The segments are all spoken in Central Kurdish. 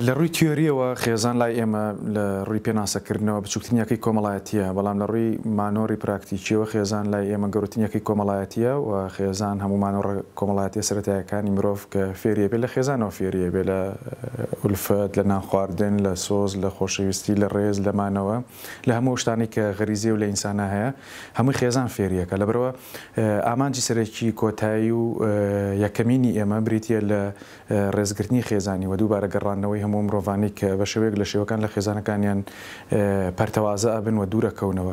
لە ڕووی تیۆریەوە خێزان لای ئێمە لە ڕووی پێناسەکردنەوە بچووکترینەکەی کۆمەڵایەتیە، بەڵام لە ڕووی مانۆری پراکتیکیەوە خێزان لای ئێمە گەورەترینەکەی کۆمەڵایەتیە و خێزان هەموو مانۆڕە کۆمەڵایەتیە سەرەتایەکانی مرۆڤ کە فێریە بێ لە خێزانەوە فێریە بێ لە ئولفەت، لە نان خواردن، لە سۆز، لە خۆشەویستی، لە ڕێز، لە مانەوە، لە هەموو شتانی کە غەریزی و لە ئینسانە هەیە هەمووی خێزان فێریەکە. لەبەرەوە ئامانجی سەرەکی کۆتایی و یەکەمینی ئێمە بریتە لە ڕێزگرتنی خێزانی و دووبارە گەڕانەوەی هەموو مرۆڤانی کە بە شێوەیەک لە شێوەکان لە خێزانەکانیان پەرتەوازە ئەبن و دوورەکەونەوە.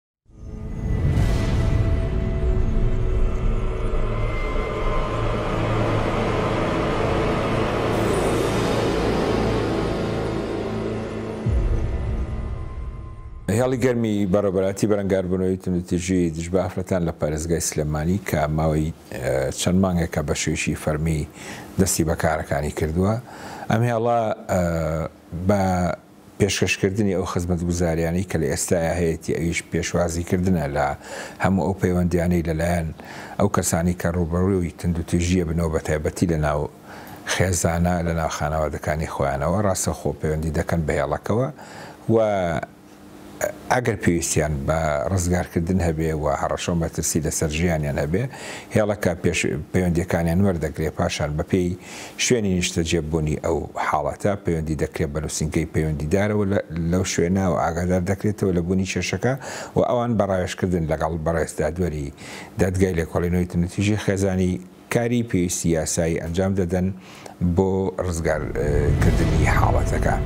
هێڵی گەرمی بەڕێوەبەراتی بەرەنگاربوونەوەی تونوتیژی دژ بە ئافرەتان لە پارێزگای سلێمانی کە ماوەی چەند مانگێکە بە شێوشی فەرمی دەستی بەکارەکانی کردووە. ئەم هێڵە بە پێشکەشکردنی ئەو خزمەتگوزاریانەی کە لە ئێستایا هەیەی ئەویش پێشوازیکردنە لە هەموو ئەو پەیوەندیانەی لەلایەن ئەو کەسانی کە ڕوبەڕووی تونوتیژیە بنەوە بە تایبەتی لە ناو خێزانە لە ناو خانەوادەکانی خۆیانەوە ڕاستەخۆ پەیوەندی دەکەن بە هێڵەکەوە و ئەگەر پێویستیان بە ڕزگارکردن هەبێ و هەڕەشە مەترسی لەسەر ژیانیان هەبێ هێڵەکە پەیوەندیەکانیان وەردەگرێ پاشان بەپێی شوێنی نیشتەجێبوونی ئەو حاڵەتە پەیوەندی دەکرێت بە نووسینگەی پەیوەندیدارەوە لەو شوێنەوە ئاگادار دەکرێتەوە لە بوونی کێشەکە و ئەوان بەڕایشکردن لەگەڵ بەڕێزدادوەری دادگای لێکۆڵینەوەی تونوتیژی خێزانی کاری پێویستی یاسایی ئەنجام دەدەن بۆ ڕزگارکردنی حاڵەتەکە.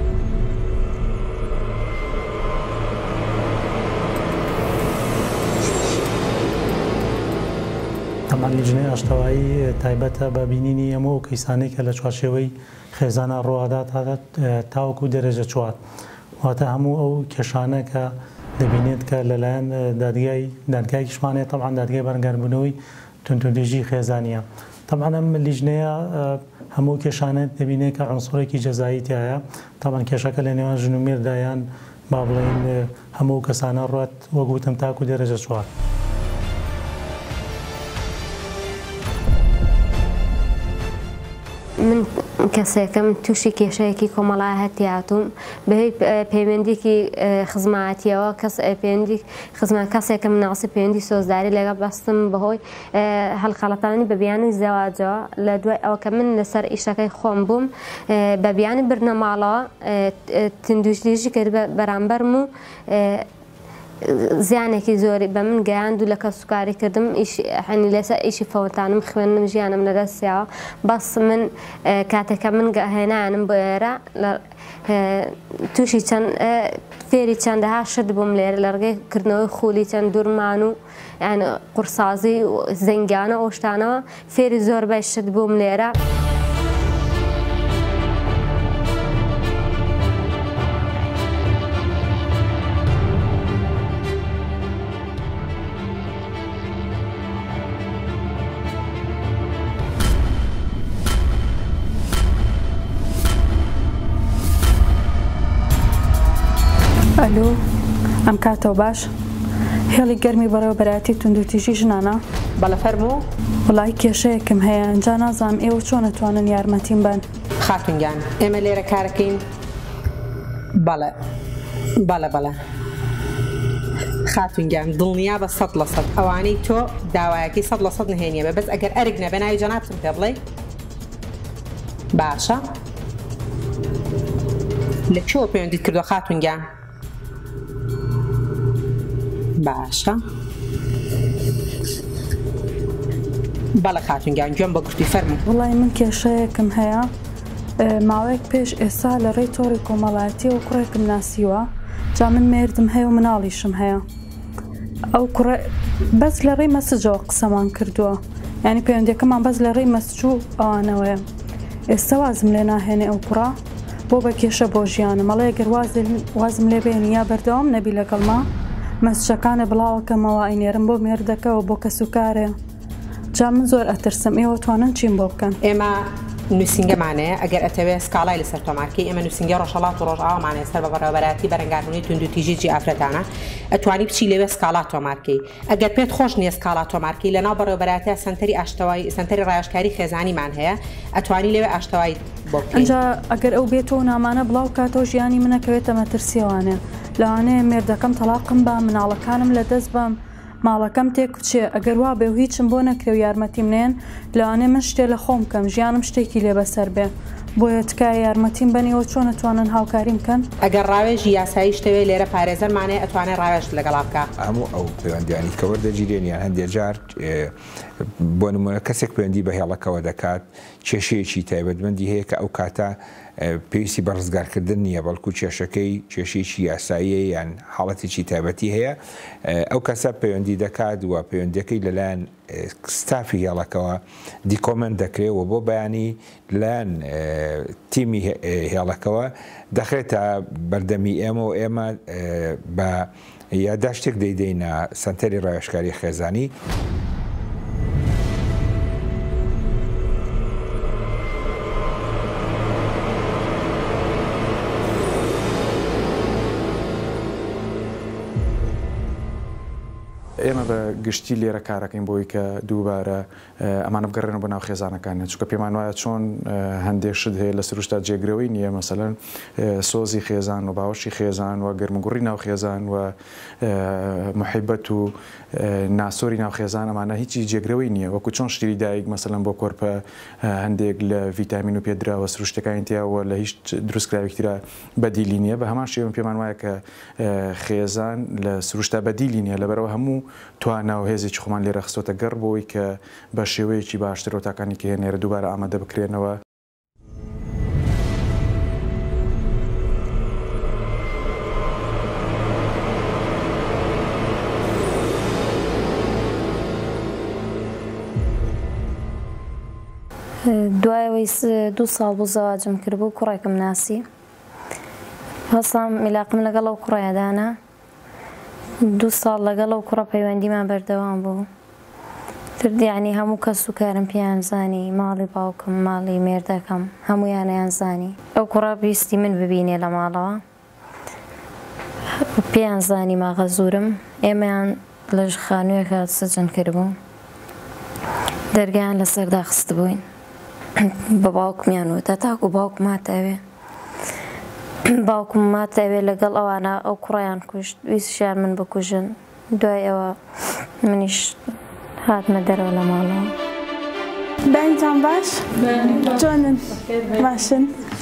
طبعا لیژنەی ئاشتەوایی تایبەتە بە بینینی ئەمە و کەیسانەی کە لە چوارچێوەی خێزانە ڕۆهادات تاوەکو دەرەجە چوار واتە هەموو ئەو کێشانە کە دەبینێت کە لەلایەن دادگای کشمانەیە طبعا دادگای بەرەنگاربوونەوەی تونوتیژی خێزانیە. طبعا ئەم لیژنەیە هەموو کێشانێت دەبینێت کە عنسوڕێکی جەزایی تایە. طبعا کێشەکە لە نێوان ژن و مێردایان با بڵێن هەموو کەسانە ڕوات وەگوتم تاکو دەرەجە چوار. من کەسێکم تووشی کێشەیەکی کۆمەڵایەتی هاتووم بەهۆی پەیوەندیکی خزمەتیەوە کەسێکم ناسی پەیوەندی سۆزداری لەگەڵ بەستم بەهۆی هەڵخەڵەتانی بە بیانی زەواجەوە لە دوای ئەوکە من لەسەر ئیشەکەی خۆم بووم بە بیانی برنەماڵەوە تندویژی کرد بەرامبەرم و زیانێکی زۆری بە من گەیاند و لە کەسوکاری کردم هەنی لەسەر ئیشی فەوتانم خوێندنم ژیانم لەدەستیاوە بەس من کاتێکە من هێنانم بۆ ئێرە تووشی چەند فێری چەندەها شت بووم لێرە لە ڕگەی کردنەوەی خولی چەند دوورمان و یعنی قورسازی و زەنگیانە ئەو شتانەوە فێری زۆربەی شت بووم لێرە. ئەلو ئەم کاتەوە باش هێڵی گەرمی بەڕێوەبەراتی تونوتیژی ژنانە بەڵە فەرموو وڵای کێشەیەکم هەیە ئەنجا نازانم ئێوە چۆن نەتوانن یارمەتیم بن. خاتونگیان ئێمە لێرە کارەکەین بەڵێ خاتونگیان دڵنیا بە 100% ئەوانەی تۆ داوایەکی 100% نهێنیە بە بەس ئەگەر ئەرگ نەبێ ناوی جەنابتم پێ بڵێ باشە لە چۆ پەیوەندیت کردووە خاتونگیان باشە بەڵێ خاتونگیان گوێم بە گوشتی فەرموو. وڵای من کێشەیەکم هەیە ماوەیەک پێش ئێستا لە ڕێی تۆڕی کۆمەڵایەتی و کوڕێکم ناسیوە جا من مێردم هەیە و مناڵیشم هەیە ئەو کوڕە بەس لە ڕێی مەسجەوە قسەمان کردووە یعنی پەیوەندیەکەمان بەس لە ڕێی مەسج و ئەوانەوەیە ئێستا وازم لێ ناهێنێ ئەو کوڕە بۆ بە کێشە بۆ ژیانە مەڵەیە گەر وازم لێ بێنی یا بەردەوام نەبی لەگەڵما مەسجەکانە بڵاوەکەمەوە ئەینێرم بۆ مێردەکەەوە بۆ کەسوکارێ جا من زۆر ئەترسم ئێوە توانن چیم بۆ بکەن. ئێمە نووسنگەمانەیە ئەگەر ئەتەوێت سکاڵای لەسەر تۆمارکی ئێمە نووسنگە ڕۆژهڵات و ڕۆژئاوامانێ سەر بە بەڕێوەبەراتی بەرەنگاربوونی تونند و تیژی ئافرەتانە ئەتوانی بچی لەوێ سکاڵا تۆمارکی ئەگەر پێت خۆش نییە سکاڵا تۆمارکی لەناو بەڕێوەبەراتە سنتەری ئاشتەوایی سنتەری ڕایشکاری خێزانیمان هەیە ئەتوانی لەوێ ئاشتەوایی بۆ ئەنجا ئەگەر ئەو بێتەوە نامانە بڵاو کاتەوە ژیانی منەکەوێتە مەترسیەوانێ لەوانەیە مێردەکەم تەلاقم بە مناڵەکانم لە دەست بەم ماڵەکەم تێک بچێ ئەگەر وا بێ و هیچم بۆ نەکرێ و یارمەتیم نێن لەوانەیە من شتێ لە خۆم بکەم ژیانم شتێکی لێ بەسەر بێ بۆیە تکای یارمەتیم بنیەوە چۆن ئەتوانن هاوکاریم بکەن ئەگەر ڕاوێژی یاسایی شتەوێ لێرە پارێزەرمانەیە ئەتوانێت ڕاوێژ لەگەڵا بکە هەموو ئەو پەیوەندیانی کە وەردەگیرێنیان هەندێک جار بۆ نمونە کەسێک پەیوەندی بە هێڵەکەوە دەکات کێشەیەکی تایبەتمەندی هەیە کە ئەو کاتە پێویستی بە ڕزگارکردن نییە بەڵکو کێشەکەی کێشێکی یاساییە یان حاڵەتێکی تایبەتی هەیە ئەو کەسە پەیوەندی دەکات و پەیوەندەکەی لەلایەن ستافی هێڵەکەەوە دیکۆمنت دەکرێتەوە بۆ بەیانی لایەن تیمی هێڵەکەەوە دەخرێتە بەردەمی ئێمە و ئێمە بە یادداشتێک دەیدەینە سنتەری ڕایشکاری خێزانی ئێمە بە گشتی لێرە کارەکەین بۆی کە دووبارە ئەمانە بگەڕێنەوە بە ناو خێزانەکانە چونکە پێمان وایە چۆن هەندێک شت هەیە لە سروشتا جێگرەوەی نییە مەسەلەن سۆزی خێزان و باوەشی خێزان و گەرمگوڕی ناو خێزان و محیبەت و ناسۆری ناو خێزان ئەمانە هیچی جێگرەوەی نییە وەکو چۆن شتیری دایک مەسەلەن بۆ کۆرپە هەندێک لە ڤیتامین و پێدراوە سروشتەکانی تیاوە لە هیچ دروستکراوێکترا بەدیلی نییە بە هەمان شێوە پێمان وایە کە خێزان لە سروشتا بەدیلی نییە لەبەرەوە هەموو توانە و هێزێکی خۆمان لێرە خستۆتە گەڕ بۆی کە بە شێوەیەکی باشتر ڕۆتاکانی کە هێنێرە دووبارە ئامادە بکرێنەوە. دوایەوەی 2 ساڵ بوو زەواجم کردبوو کوڕێکم ناسی هەستام میلاقم لەگەڵ ئەو کوڕیادانە 2 ساڵ لەگەڵ ئەو کوڕە پەیوەندیمان بەردەوام بوو تردیانی هەموو کەس و کارم پێیان زانی ماڵی باوکم ماڵی مێردەکەم هەموویانیان زانی ئەو کوڕە پێویستی من ببینێ لە ماڵەوە پێیان زانی ماغە زورم ئێمەیان لە خانوویەکە سجن کردبوو دەرگیان لەسەردا خست بووین بە باوکمیان وتە تاکو باوکم ماتەوێ باوکم ماتەوێ لەگەڵ ئەوانە ئەو کوڕیان کوشت ویستیان من بکوژن دوای ئەوە منیش هاتمە دەرەوە لە ماڵەوە. دایتان باش؟ چۆنن؟ باشن؟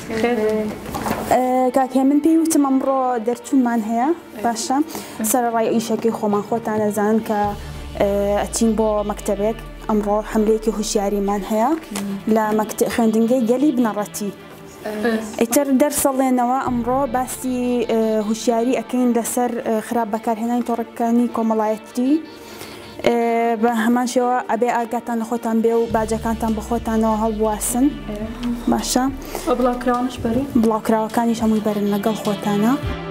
کاکێ من پێی وتم ئەمڕۆ دەرچوونمان هەیە باشە سەرڕای ئیشەکەی خۆمان خۆتان دەزانن کە ئەچین بۆ مەکتەبێک ئەمڕۆ حملەیەکی هوشیاریمان هەیە لە خوێندنگەی گەلی بنەڕەتی ئیتر دەرسەڵێنەوە ئەمڕۆ باسی هوشیاری ئەەکەین لەسەر خراپ بەکارهێنانی تۆڕەکانی کۆمەڵایەتی بە هەمان شێوە ئەبێ ئاگاتان لە خۆتان بێ و باجەکانتان بە خۆتانەوە هەڵبواسن باشە بڵاوکراوانش بەری بڵاوکراوەکانیش هەمووی بەرن لەگەڵ خۆتانە.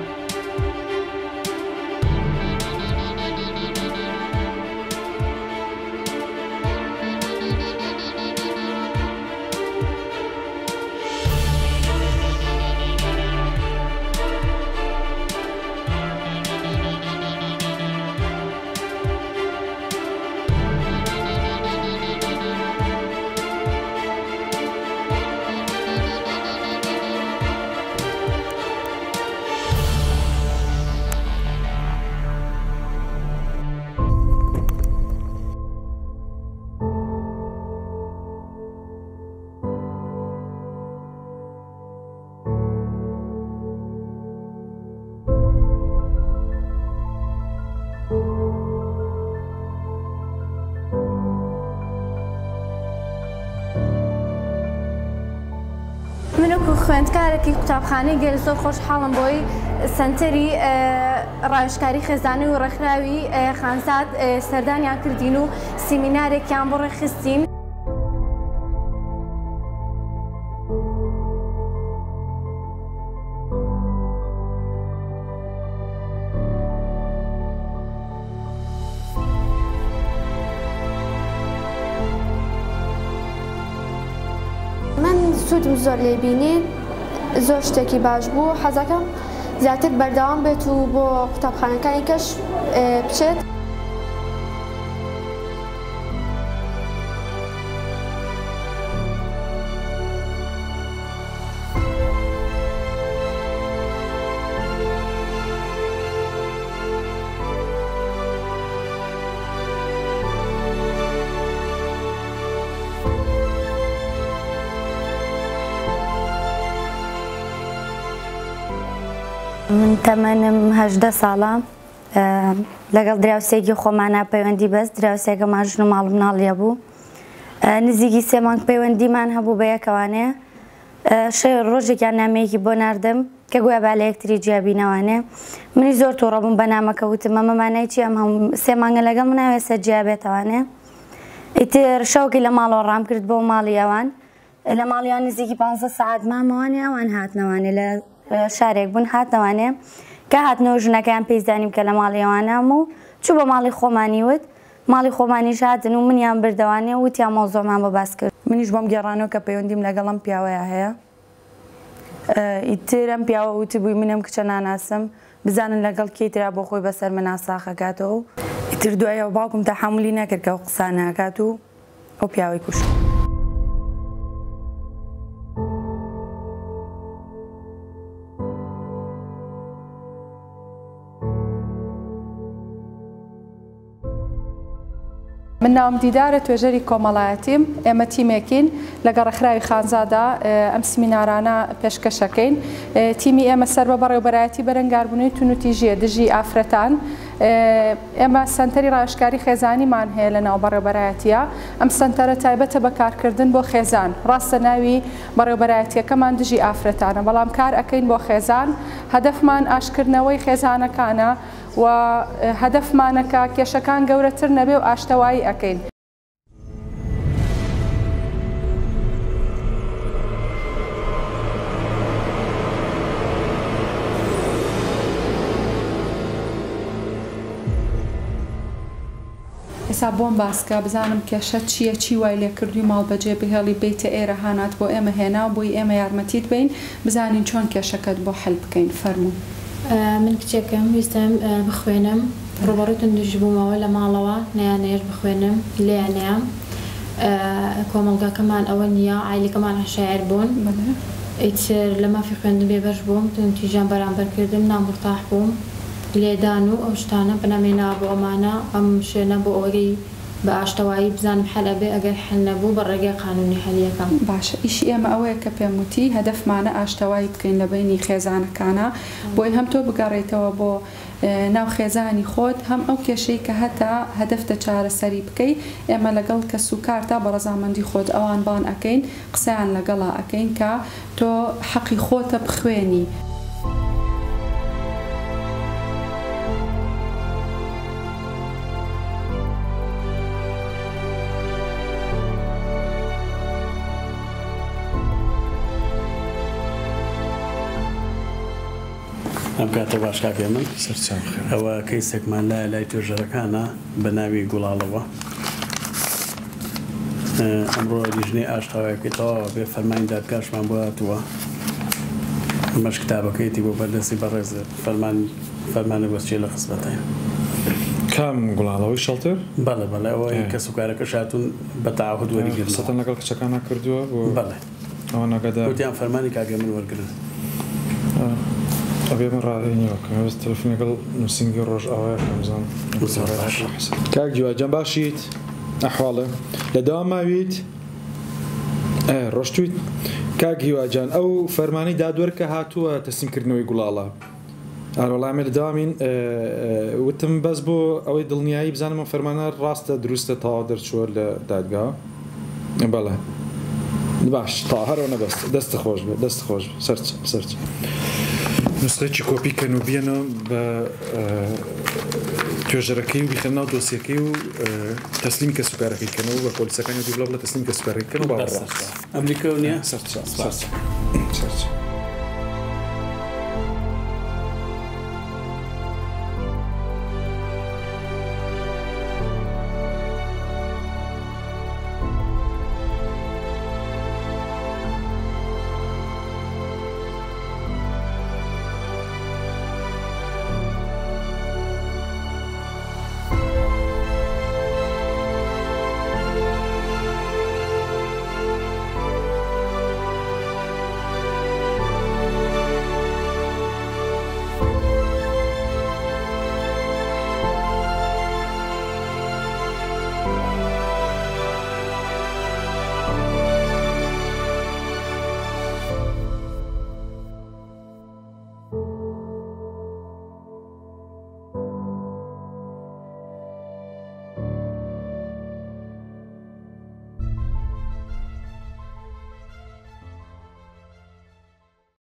خوێندکارێکی قوتابخانەی گەل زۆر خۆشحاڵم بۆی سنتەری ڕایشکاری خێزانی و ڕێکخراوی خانزاد سەردانیان کردین و سیمینارێکیان بۆ ڕێخستین. هەمچوتم زۆر لێبینی زۆر شتێکی باش بوو حەزەکەم زیاتر بەردەوام بێت و بۆ قوتابخانەکانی کەش بچێت. من تەمەنم 18 ساڵە لەگەڵ دراوسێکی خۆمانە پەیوەندی بەست دراوسێکەمان ژن و ماڵ مناڵیە بوو نزیکی 3 مانگ پەیوەندیمان هەبوو بە یەکەوانێ ڕۆژێکیان نامەیەکی بۆ ناردم کە گویا با لە یەکتری جیابینەوانێ منی زۆر تووڕە بووم بە نامەکە وتم ئەمەمانای چی ئەم هەموو 3 مانگە لەگەڵ مناوێ سەر جیابێتەوانێ ئیتر شەوکی لە ماڵەوە ڕام کرد بۆ ماڵی ئەوان لە ماڵیان نزیکی 15 ساعت مامەوانێ ئەوان هاتنەوانێ لە شارێک بوون هاتنەوانێ کە هاتنەوە ژنەکەیان پێیزانیم کە لە ماڵی ئەوانام و چوو بە ماڵی خۆمانی وت ماڵی خۆمانیش هاتن و منیان بردەوانێ وتیان مۆزۆمان بۆ باس کرد منیش بۆم گێڕانەوە کە پەیوەندیم لەگەڵم پیاوەیە هەیە ئیتر ئەم پیاوە وتی بووی منم کچە ناناسم بزانن لەگەڵ کەیترا بۆ خۆی بەسەر من ئاساخەکاتەوە ئیتر دوایەوە باوکم تەحمولی نەکرد کە ئەو قسانە ئەکات و ئەو پیاوەی کوشت. من ناوم دیدارە توێژەری کۆمەڵایەتیم ئێمە تیمێکین لە گەڕەخراوی خانزادا ئەم سمینارانە پێشکەشەکەین تیمی ئێمە سەر بە بەڕێوەبەرایەتی بەرەنگاربوونەوەی تونوتیژیە دژی ئافرەتان ئێمە سنتەری ڕاوێژکاری خێزانیمان هەیە لە ناو بەڕێوەبەرایەتیە ئەم سنتەرە تایبەتە بەکارکردن بۆ خێزان ڕاستە ناوی بەڕێوەبەرایەتیەکەمان دژی ئافرەتانە بەڵام کار ئەەکەین بۆ خێزان هەدەفمان ئاشکردنەوەی خێزانەکانە و هەدەفمانەکە کێشەکان گەورەتر نەبێ و ئاشتەوایی ئەەکەین. ئێستا بۆم باسکە بزانم کێشە چییە چی وای لێ کردوی ماڵ بەجێ بهێڵی بیتە ئێرە هانات بۆ ئێمە هێنا بۆی ئێمە یارمەتیت بین بزانین چۆن کێشەکەت بۆ حەل بکەین فەرموو. من کچێکم ویستم بخوێنم ڕوبەڕێتون دوژ بوومەوە لە ماڵەوە نەیانێش بخوێنم لێیانەیە کۆمەڵگاکەمان ئەوە نییە عیلەکەمان هەشایر بوون ئیتر لە مافی خوێندن بێبەش بووم تیژان بەرامبەرکردم نامڕتاح بووم لێدان و ئەو شتانە بنەمێنا بۆ ئەمانە ئەم شوێنە بۆ ئەوەی بە ئاشتەوایی بزانم حەل ئەبێ ئەگەر حەل نەبوو بە ڕێگەی قانونی هەلیەکەم. باشە ئیشی ئێمە ئەوەیە کە پێم وتی هەدەفمانە ئاشتەوایی بکەین لە بینی خێزانەکانە بۆی هەم تۆ بگەڕێیتەوە بۆ ناو خێزانی خۆت هەم ئەو کێشەی کە هەتا هەدەفتە چارەسەری بکەی ئێمە لەگەڵ کە سوکارتا بە ڕەزامەندی خۆت ئەوان بان ئەەکەین قسەیان لەگەڵا ئەەکەین کە تۆ حەقی خۆتە بخوێنی. ئەم کاتە باشکاکێ من ئەوە کەیسێکمان لایە لای توێژەرەکانە بە ناوی گوڵاڵەوە ئەمڕۆ لیژنەی ئاشتەوایەکەیتەوە بێ فەرمانی دادگاشمان بۆ هاتووە ئەمەش کتابەکەیەتی بۆ بەردەستی بەڕێز فەرمانە بەسچێ لە خزمەتەیە. کام گوڵاڵەوەی شەڵتر؟ بەڵێ بەڵێ ئەوەی کە سوکارەکە شاتون بە تەعاهود وەریگرن سەتەن لەگەڵ کچەکانە کردووە بەڵێ ئەوە ناگەدار وتیان فەرمانی کاگە من وەرگرن ئەبێ من ڕاهێنیەوە کە هەست تەلەفۆن لەگەڵ نووسینگی ڕۆژ ئاوایە کەمزان کاک جوواجان باشیت ئەحواڵە لەداوام ماویت ڕۆشتویت کاک هیواجان ئەو فەرمانی دادوەر کە هاتووە تەسلیمکردنەوەی گوڵاڵە ئاوەڵامێ لەداوامین وتم بەس بۆ ئەوەی دڵنیایی بزانم ئەم فەرمانە ڕاستە دروستە تاوا دەرچووە لە دادگا بەڵێ باش تا هەرەوە نەبەست دەستە خۆش بێ دەست خۆش سەرچ نسخەیەکی کۆپیکەن و بێنە بە توێژەرەکەی و بیخەن ناو دۆسیەکەی و تەسلیم کە سوکارەکەیکەنەوە بە پۆلیسەکانی دوو بڵە تەسلیم کە سوکارەکەن و باڕاستە ئەمریکا و نیە سەرچ